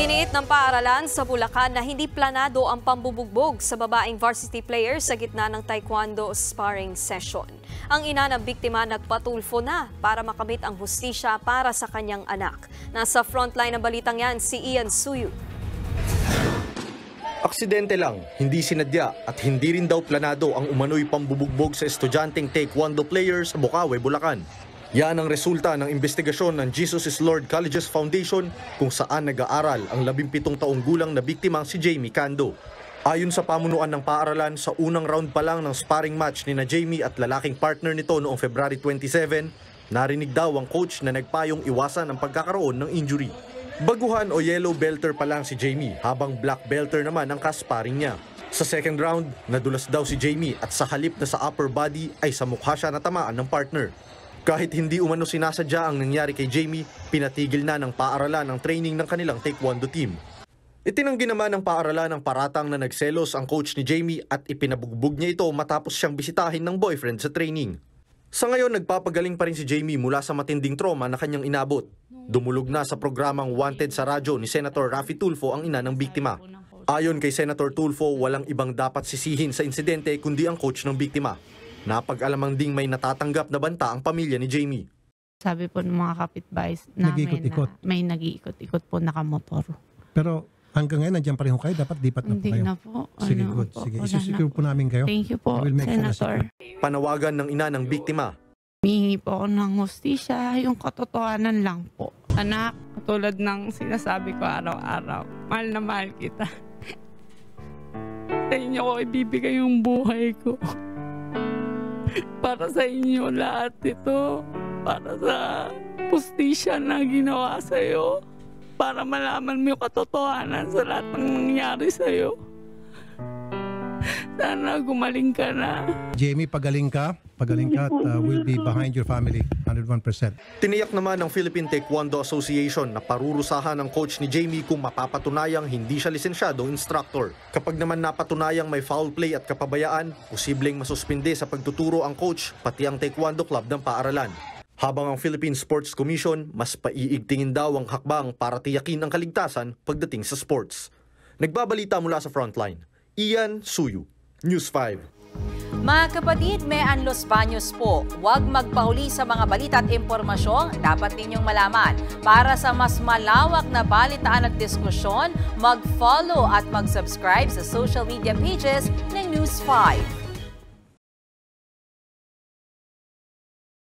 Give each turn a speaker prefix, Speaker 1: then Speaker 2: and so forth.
Speaker 1: Iginiit ng paaralan sa Bulacan na hindi planado ang pambubugbog sa babaeng varsity player sa gitna ng taekwondo sparring session. Ang ina ng biktima nagpatulfo na para makamit ang hustisya para sa kanyang anak. Nasa frontline ng balitang yan si Ian Suyu.
Speaker 2: Aksidente lang, hindi sinadya at hindi rin daw planado ang umano'y pambubugbog sa estudyanteng taekwondo player sa Bukawe, Bulacan. Yan ang resulta ng investigasyon ng Jesus is Lord Colleges Foundation kung saan nag-aaral ang 17 taong gulang na biktima si Jamie Cando. Ayon sa pamunuan ng paaralan, sa unang round pa lang ng sparring match ni na Jamie at lalaking partner nito noong February 27, narinig daw ang coach na nagpayong iwasan ang pagkakaroon ng injury. Baguhan o yellow belter pa lang si Jamie habang black belter naman ang kasparing niya. Sa second round, nadulas daw si Jamie at sa halip na sa upper body ay sa mukha siya natamaan ng partner. Kahit hindi umano sinasadya ang nangyari kay Jamie, pinatigil na ng paaralan ang training ng kanilang taekwondo team. Itinanggi naman ng paaralan ang paratang na nagselos ang coach ni Jamie at ipinabugbog niya ito matapos siyang bisitahin ng boyfriend sa training. Sa ngayon, nagpapagaling pa rin si Jamie mula sa matinding trauma na kanyang inabot. Dumulog na sa programang Wanted sa radyo ni Senator Raffy Tulfo ang ina ng biktima. Ayon kay Senator Tulfo, walang ibang dapat sisihin sa insidente kundi ang coach ng biktima. Napag-alamang ding may natatanggap na banta ang pamilya ni Jamie.
Speaker 3: Sabi po ng mga kapitbahay namin na may nag-iikot-ikot po nakamotor.
Speaker 4: Pero hanggang ngayon, nandiyan pa rin kayo? Dapat lipat na po kayo?
Speaker 3: Hindi na po.
Speaker 4: Sige, good. Sige, isusecure po namin kayo.
Speaker 3: Thank you po, Senator.
Speaker 2: Panawagan ng ina ng biktima.
Speaker 3: Humihingi po ako ng hustisya, yung katotohanan lang po. Anak, katulad ng sinasabi ko araw-araw, mahal na mahal kita. Sa inyo ko ibibigay yung buhay ko. Para sa inyo lahat ito. Para sa hustisya na ginawa sa'yo. Para malaman mo yung katotohanan sa lahat ng nangyari sa'yo. Sana gumaling ka na.
Speaker 4: Jamie, pagaling ka at we'll be behind your family 101%.
Speaker 2: Tiniyak naman ng Philippine Taekwondo Association na parurusahan ng coach ni Jamie kung mapapatunayang hindi siya lisensyadong instructor. Kapag naman napatunayang may foul play at kapabayaan, posibleng masuspinde sa pagtuturo ang coach pati ang Taekwondo Club ng paaralan. Habang ang Philippine Sports Commission mas paiigtingin daw ang hakbang para tiyakin ang kaligtasan pagdating sa sports. Nagbabalita mula sa Frontline, Ian Suyu, News 5.
Speaker 5: Mga kapatid, Mean Los Baños po. Huwag magpahuli sa mga balita at impormasyong dapat ninyong malaman. Para sa mas malawak na balitaan at diskusyon, mag-follow at mag-subscribe sa social media pages ng News 5.